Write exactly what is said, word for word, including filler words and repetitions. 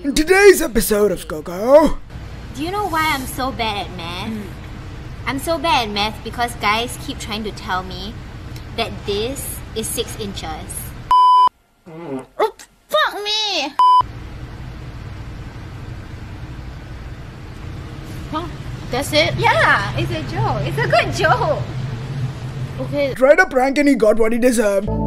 In today's episode of Coco, do you know why I'm so bad at math? Mm. I'm so bad at math because guys keep trying to tell me that this is six inches. Mm. Oh, fuck me! Huh? That's it? Yeah, it's a joke. It's a good joke. Okay. Tried a prank and he got what he deserved.